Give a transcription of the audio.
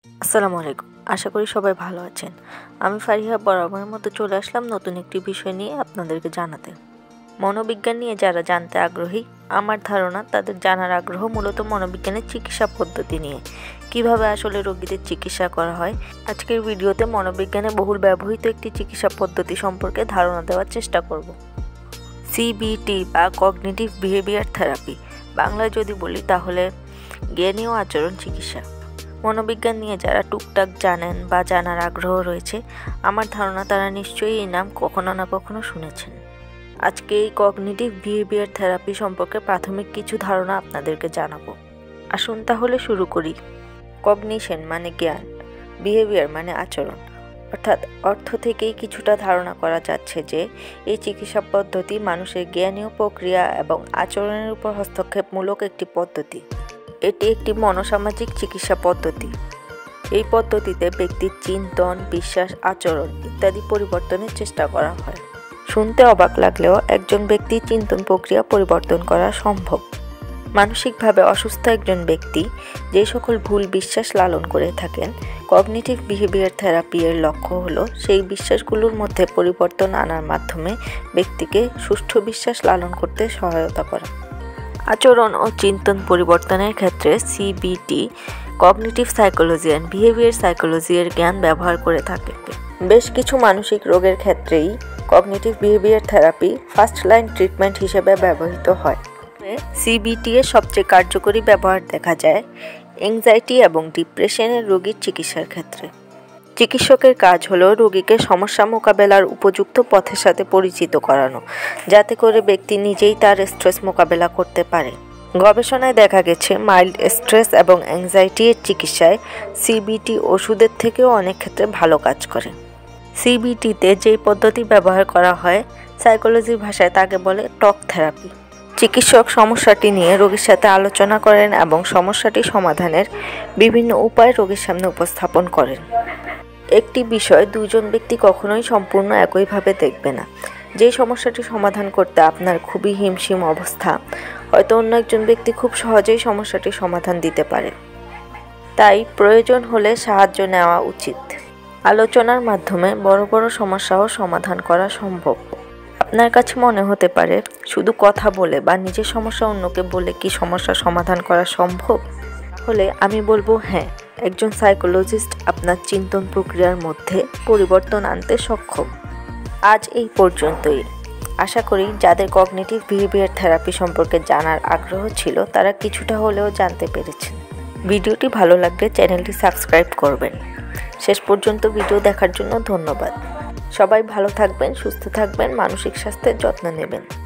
আসসালামু আলাইকুম। আশা করি সবাই ভালো আছেন। আমি ফারিহা বরাবরের মতো চলে আসলাম নতুন একটি বিষয় নিয়ে আপনাদেরকে জানাতে। মনোবিজ্ঞান নিয়ে যারা জানতে আগ্রহী, আমার ধারণা তাদের জানার আগ্রহ মূলত মনোবিজ্ঞানের চিকিৎসা পদ্ধতি নিয়ে, কিভাবে আসলে রোগীদের চিকিৎসা করা হয়। আজকের ভিডিওতে মনোবিজ্ঞানে বহুল ব্যবহৃত একটি চিকিৎসা পদ্ধতি সম্পর্কে ধারণা দেওয়ার চেষ্টা করব। সিবিটি বা কগনিটিভ বিহেভিয়ার থেরাপি, বাংলায় যদি বলি তাহলে জ্ঞানী ও আচরণ চিকিৎসা। মনোবিজ্ঞান নিয়ে যারা টুকটাক জানেন বা জানার আগ্রহ রয়েছে, আমার ধারণা তারা নিশ্চয়ই এই নাম কখনো না কখনো শুনেছেন। আজকে এই কগনিটিভ বিহেভিয়ার থেরাপি সম্পর্কে প্রাথমিক কিছু ধারণা আপনাদেরকে জানাবো। আসুন তাহলে শুরু করি। কগনিশন মানে জ্ঞান, বিহেভিয়ার মানে আচরণ, অর্থাৎ অর্থ থেকেই কিছুটা ধারণা করা যাচ্ছে যে এই চিকিৎসা পদ্ধতি মানুষের জ্ঞানীয় প্রক্রিয়া এবং আচরণের উপর হস্তক্ষেপমূলক একটি পদ্ধতি। এটি একটি মনোসামাজিক চিকিৎসা পদ্ধতি। এই পদ্ধতিতে ব্যক্তির চিন্তন, বিশ্বাস, আচরণ ইত্যাদি পরিবর্তনের চেষ্টা করা হয়। শুনতে অবাক লাগলেও একজন ব্যক্তির চিন্তন প্রক্রিয়া পরিবর্তন করা সম্ভব। মানসিকভাবে অসুস্থ একজন ব্যক্তি যে সকল ভুল বিশ্বাস লালন করে থাকেন, কগনিটিভ বিহেভিয়ার থেরাপি এর লক্ষ্য হলো সেই বিশ্বাসগুলোর মধ্যে পরিবর্তন আনার মাধ্যমে ব্যক্তিকে সুষ্ঠু বিশ্বাস লালন করতে সহায়তা করা। আচরণ ও চিন্তন পরিবর্তনের ক্ষেত্রে CBT, cognitive psychology and behaviour psychology এর জ্ঞান ব্যবহার করে থাকে। বেশ কিছু মানসিক রোগের ক্ষেত্রেই cognitive behaviour therapy first line treatment হিসেবে ব্যবহৃত হয়। সিবিটি এর সবচেয়ে কার্যকরী ব্যবহার দেখা যায় অ্যাংজাইটি এবং ডিপ্রেশনের রোগীর চিকিৎসার ক্ষেত্রে। চিকিৎসকের কাজ হলো রোগীকে সমস্যা মোকাবেলার উপযুক্ত পথের সাথে পরিচিত করানো, যাতে করে ব্যক্তি নিজেই তার স্ট্রেস মোকাবেলা করতে পারে। গবেষণায় দেখা গেছে মাইল্ড স্ট্রেস এবং অ্যাংজাইটি এর চিকিৎসায় সিবিটি ওষুধের থেকেও অনেক ক্ষেত্রে ভালো কাজ করে। সিবিটিতে যেই পদ্ধতি ব্যবহার করা হয়, সাইকোলজির ভাষায় তাকে বলে টক থেরাপি। চিকিৎসক সমস্যাটি নিয়ে রোগীর সাথে আলোচনা করেন এবং সমস্যাটি সমাধানের বিভিন্ন উপায় রোগীর সামনে উপস্থাপন করেন। একটি বিষয় দুজন ব্যক্তি কখনোই সম্পূর্ণ একইভাবে দেখবে না। যে সমস্যাটি সমাধান করতে আপনার খুবই হিমশিম অবস্থা, হয়তো অন্য একজন ব্যক্তি খুব সহজেই সমস্যাটি সমাধান দিতে পারে। তাই প্রয়োজন হলে সাহায্য নেওয়া উচিত। আলোচনার মাধ্যমে বড় বড় সমস্যাও সমাধান করা সম্ভব। আপনার কাছে মনে হতে পারে শুধু কথা বলে বা নিজের সমস্যা অন্যকে বলে কি সমস্যা সমাধান করা সম্ভব? তাহলে আমি বলবো হ্যাঁ, একজন সাইকোলজিস্ট আপনার চিন্তন প্রক্রিয়ার মধ্যে পরিবর্তন আনতে সক্ষম। আজ এই পর্যন্তই। আশা করি যাদের কগনিটিভ বিহেভিয়ার থেরাপি সম্পর্কে জানার আগ্রহ ছিল তারা কিছুটা হলেও জানতে পেরেছেন। ভিডিওটি ভালো লাগলে চ্যানেলটি সাবস্ক্রাইব করবেন। শেষ পর্যন্ত ভিডিও দেখার জন্য ধন্যবাদ। সবাই ভালো থাকবেন, সুস্থ থাকবেন, মানসিক স্বাস্থ্যের যত্ন নেবেন।